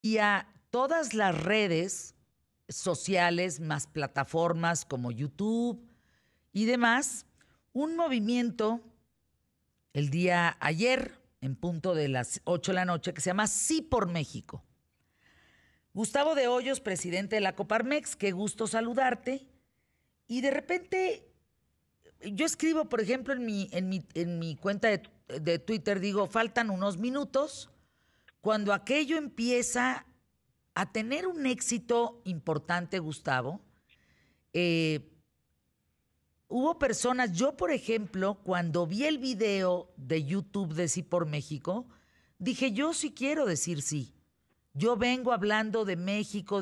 y a todas las redes sociales, más plataformas como YouTube y demás, un movimiento el día ayer, en punto de las 8 de la noche, que se llama Sí por México. Gustavo de Hoyos, presidente de la Coparmex, qué gusto saludarte. Y de repente, yo escribo, por ejemplo, en mi cuenta de Twitter, digo, faltan unos minutos, cuando aquello empieza a tener un éxito importante, Gustavo. eh, Hubo personas, yo por ejemplo, cuando vi el video de YouTube de Sí por México, dije, yo sí quiero decir sí. Yo vengo hablando de México,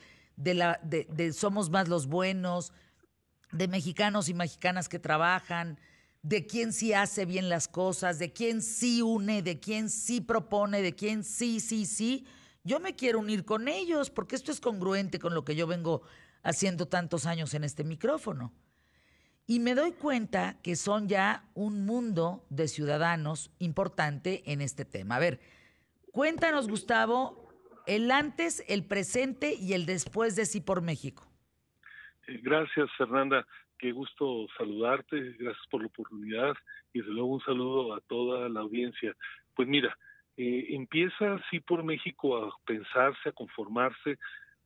de Somos Más los Buenos, de mexicanos y mexicanas que trabajan, de quién sí hace bien las cosas, de quién sí une, de quién sí propone, de quién sí, sí, sí. Yo me quiero unir con ellos porque esto es congruente con lo que yo vengo haciendo tantos años en este micrófono. Y me doy cuenta que son ya un mundo de ciudadanos importante en este tema. A ver, cuéntanos, Gustavo, el antes, el presente y el después de Sí por México. Gracias, Fernanda. Qué gusto saludarte. Gracias por la oportunidad y desde luego un saludo a toda la audiencia. Pues mira, empieza así por México a pensarse, a conformarse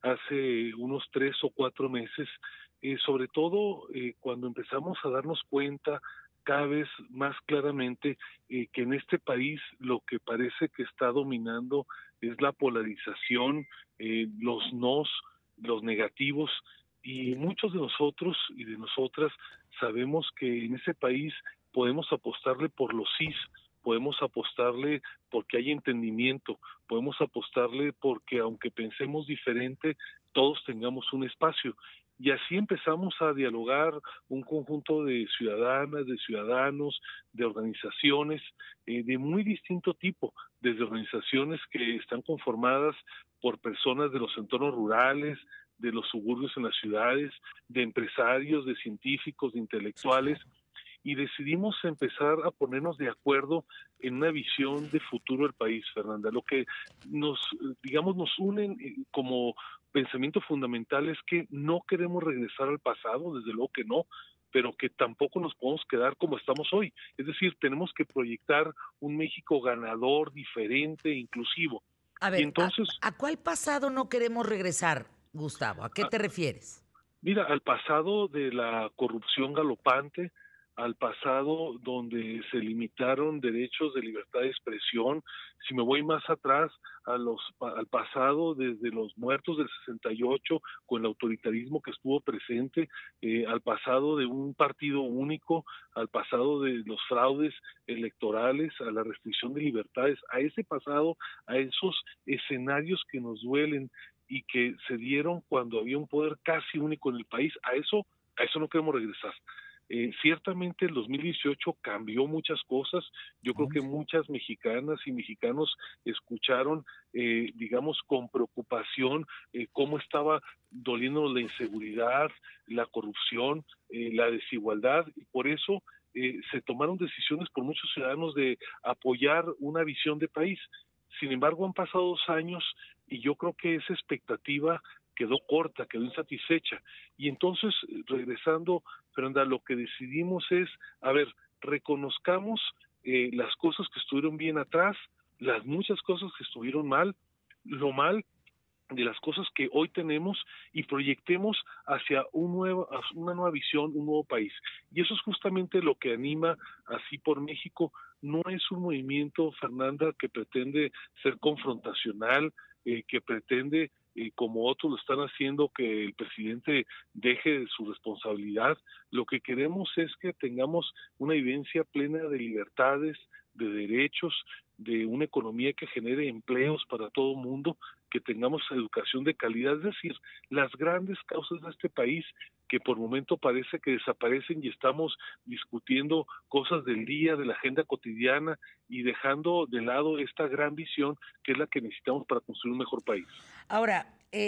hace unos 3 o 4 meses, sobre todo cuando empezamos a darnos cuenta cada vez más claramente que en este país lo que parece que está dominando es la polarización, los nos, los negativos, y muchos de nosotros y de nosotras sabemos que en ese país podemos apostarle por los sís, podemos apostarle porque hay entendimiento, podemos apostarle porque aunque pensemos diferente, todos tengamos un espacio. Y así empezamos a dialogar un conjunto de ciudadanas, de ciudadanos, de organizaciones de muy distinto tipo, desde organizaciones que están conformadas por personas de los entornos rurales, de los suburbios en las ciudades, de empresarios, de científicos, de Sí, intelectuales, claro. y decidimos empezar a ponernos de acuerdo en una visión de futuro del país, Fernanda. Lo que digamos, nos unen como pensamiento fundamental es que no queremos regresar al pasado, desde luego que no, pero que tampoco nos podemos quedar como estamos hoy. Es decir, tenemos que proyectar un México ganador, diferente, inclusivo. A Y ver, entonces, ¿a cuál pasado no queremos regresar, Gustavo? ¿A qué te refieres? mira, al pasado de la corrupción galopante, al pasado donde se limitaron derechos de libertad de expresión, si me voy más atrás, al pasado desde los muertos del 68, con el autoritarismo que estuvo presente, al pasado de un partido único, al pasado de los fraudes electorales, a la restricción de libertades, a ese pasado, a esos escenarios que nos duelen y que se dieron cuando había un poder casi único en el país. A eso no queremos regresar. Ciertamente el 2018 cambió muchas cosas. Yo creo que Hombre. muchas mexicanas y mexicanos escucharon, digamos, con preocupación cómo estaba doliendo la inseguridad, la corrupción, la desigualdad, y por eso se tomaron decisiones por muchos ciudadanos de apoyar una visión de país. Sin embargo, han pasado 2 años y yo creo que esa expectativa quedó corta, quedó insatisfecha. Y entonces, regresando, Fernanda, lo que decidimos es, a ver, reconozcamos las cosas que estuvieron bien atrás, las muchas cosas que estuvieron mal, lo mal de las cosas que hoy tenemos y proyectemos hacia una nueva visión, un nuevo país. Y eso es justamente lo que anima Así por México. No es un movimiento, Fernanda, que pretende ser confrontacional, que pretende, como otros lo están haciendo, que el presidente deje su responsabilidad. Lo que queremos es que tengamos una vivencia plena de libertades, de derechos, de una economía que genere empleos para todo el mundo, que tengamos educación de calidad, es decir, las grandes causas de este país que por momento parece que desaparecen y estamos discutiendo cosas del día, de la agenda cotidiana y dejando de lado esta gran visión que es la que necesitamos para construir un mejor país. Ahora,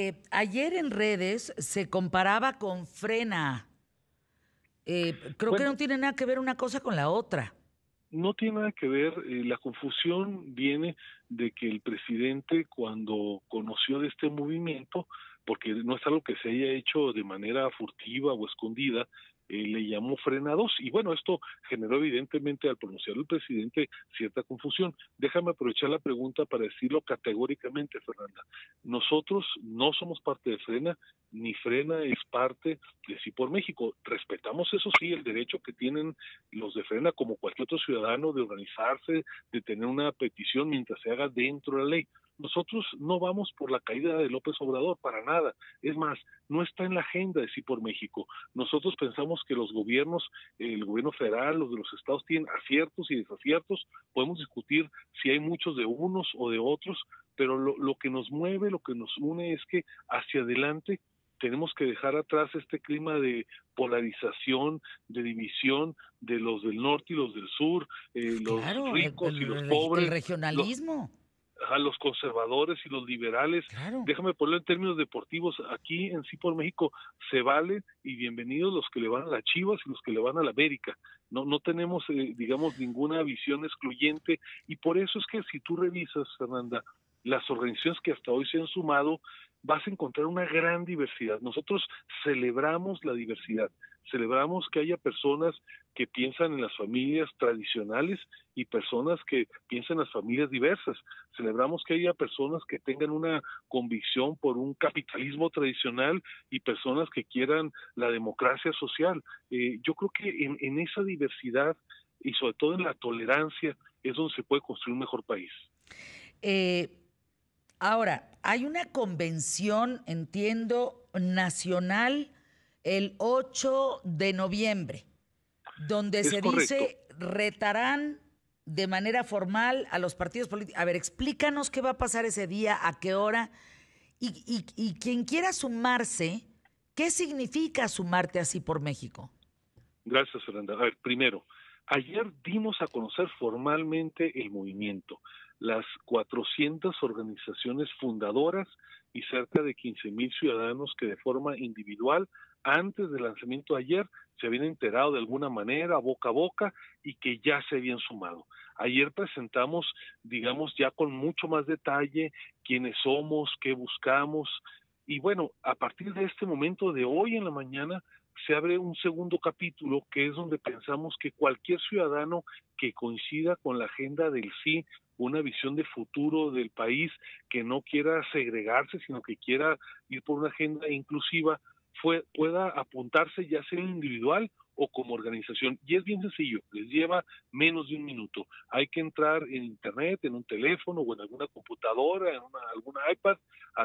ayer en redes se comparaba con Frena. Creo que Bueno, no tiene nada que ver una cosa con la otra. No tiene nada que ver, la confusión viene de que el presidente, cuando conoció de este movimiento, porque no es algo que se haya hecho de manera furtiva o escondida, le llamó frenados, y bueno, esto generó evidentemente al pronunciar el presidente cierta confusión. Déjame aprovechar la pregunta para decirlo categóricamente, Fernanda. Nosotros no somos parte de Frena, ni Frena es parte de Sí por México. Respetamos, eso sí, el derecho que tienen los de Frena, como cualquier otro ciudadano, de organizarse, de tener una petición mientras se haga dentro de la ley. Nosotros no vamos por la caída de López Obrador, para nada. Es más, no está en la agenda de Sí por México. Nosotros pensamos que los gobiernos, el gobierno federal, los de los estados, tienen aciertos y desaciertos. Podemos discutir si hay muchos de unos o de otros, pero lo que nos mueve, lo que nos une es que hacia adelante tenemos que dejar atrás este clima de polarización, de división de los del norte y los del sur, los Claro, ricos y los el pobres, regionalismo. a los conservadores y los liberales. Claro. Déjame ponerlo en términos deportivos. Aquí en Sí por México se vale y bienvenidos los que le van a las Chivas y los que le van a la América. No tenemos, digamos, ninguna visión excluyente, y por eso es que si tú revisas, Fernanda, las organizaciones que hasta hoy se han sumado, vas a encontrar una gran diversidad. Nosotros celebramos la diversidad, celebramos que haya personas que piensan en las familias tradicionales y personas que piensan en las familias diversas. Celebramos que haya personas que tengan una convicción por un capitalismo tradicional y personas que quieran la democracia social. Yo creo que en esa diversidad y sobre todo en la tolerancia es donde se puede construir un mejor país. Ahora, hay una convención, entiendo, nacional el 8 de noviembre, donde Es se correcto. dice retarán de manera formal a los partidos políticos. A ver, explícanos qué va a pasar ese día, a qué hora, y quien quiera sumarse, ¿qué significa sumarte así por México? Gracias, Fernanda. A ver, primero, ayer dimos a conocer formalmente el movimiento, las 400 organizaciones fundadoras y cerca de 15,000 ciudadanos que de forma individual, antes del lanzamiento de ayer, se habían enterado de alguna manera, boca a boca, y que ya se habían sumado. Ayer presentamos, digamos, ya con mucho más detalle quiénes somos, qué buscamos, y bueno, a partir de este momento de hoy en la mañana, se abre un segundo capítulo que es donde pensamos que cualquier ciudadano que coincida con la agenda del sí, una visión de futuro del país, que no quiera segregarse, sino que quiera ir por una agenda inclusiva, pueda apuntarse ya sea individual o como organización. Y es bien sencillo, les lleva menos de un minuto. Hay que entrar en internet, en un teléfono o en alguna computadora, en alguna iPad, a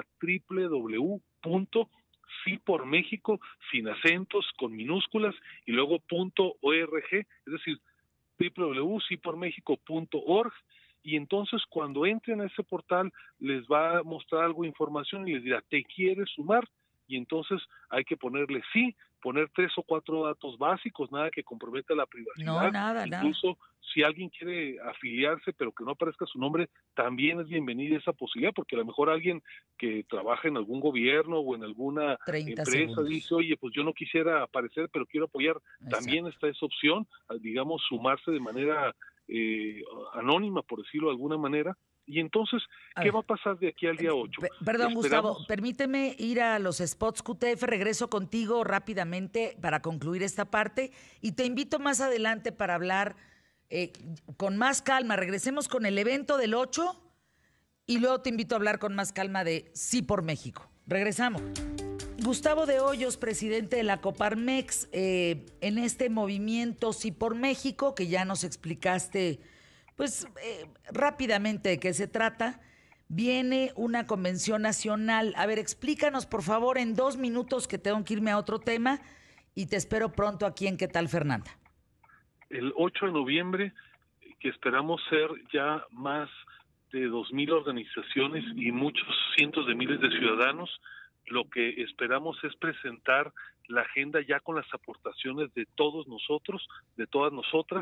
www.sí por México, sin acentos, con minúsculas, y luego .org, es decir, www.sipormexico.org, y entonces cuando entren a ese portal les va a mostrar algo de información y les dirá, ¿te quieres sumar? Y entonces hay que ponerle sí, poner 3 o 4 datos básicos, nada que comprometa la No, privacidad. nada, nada. Incluso si alguien quiere afiliarse pero que no aparezca su nombre, también es bienvenida esa posibilidad, porque a lo mejor alguien que trabaja en algún gobierno o en alguna 30 empresa dice, segundos. oye, pues yo no quisiera aparecer pero quiero apoyar. También Exacto. está esa opción, digamos, sumarse de manera anónima, por decirlo de alguna manera. Y entonces, A ¿qué ver. va a pasar de aquí al día 8? Perdón, Gustavo, Esperamos. permíteme ir a los spots QTF, regreso contigo rápidamente para concluir esta parte y te invito más adelante para hablar con más calma. Regresemos con el evento del 8 y luego te invito a hablar con más calma de Sí por México. Regresamos. Gustavo de Hoyos, presidente de la Coparmex, en este movimiento Sí por México, que ya nos explicaste, pues rápidamente de qué se trata, viene una convención nacional. A ver, explícanos por favor en 2 minutos que tengo que irme a otro tema y te espero pronto aquí en ¿Qué tal, Fernanda? El 8 de noviembre, que esperamos ser ya más de 2,000 organizaciones y muchos cientos de miles de ciudadanos, lo que esperamos es presentar la agenda ya con las aportaciones de todos nosotros, de todas nosotras,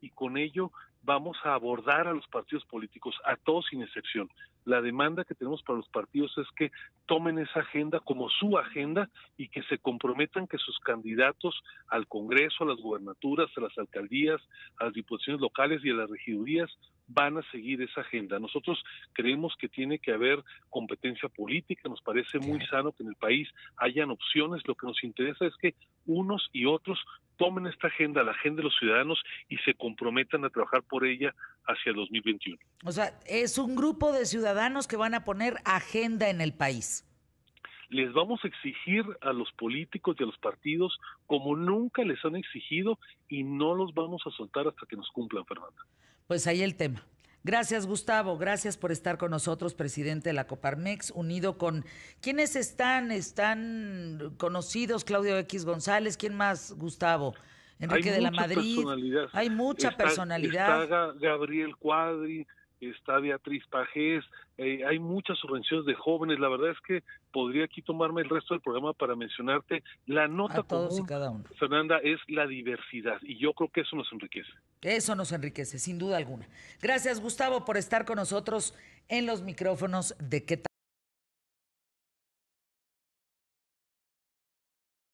y con ello vamos a abordar a los partidos políticos, a todos sin excepción. La demanda que tenemos para los partidos es que tomen esa agenda como su agenda y que se comprometan que sus candidatos al Congreso, a las gubernaturas, a las alcaldías, a las diputaciones locales y a las regidurías van a seguir esa agenda. Nosotros creemos que tiene que haber competencia política, nos parece muy sano que en el país hayan opciones, lo que nos interesa es que unos y otros tomen esta agenda, la agenda de los ciudadanos, y se comprometan a trabajar por ella hacia el 2021. O sea, es un grupo de ciudadanos que van a poner agenda en el país. Les vamos a exigir a los políticos y a los partidos como nunca les han exigido y no los vamos a soltar hasta que nos cumplan, Fernanda. Pues ahí el tema. Gracias, Gustavo. Gracias por estar con nosotros, presidente de la Coparmex, unido con... ¿Quiénes están conocidos? Claudio X González. ¿Quién más, Gustavo? Enrique de la Madrid. Hay mucha personalidad. Está Gabriel Cuadri, está Beatriz Pajés, hay muchas subvenciones de jóvenes. La verdad es que podría aquí tomarme el resto del programa para mencionarte. La nota todos común, y cada uno, Fernanda, es la diversidad, y yo creo que eso nos enriquece. Eso nos enriquece, sin duda alguna. Gracias, Gustavo, por estar con nosotros en los micrófonos de ¿Qué tal?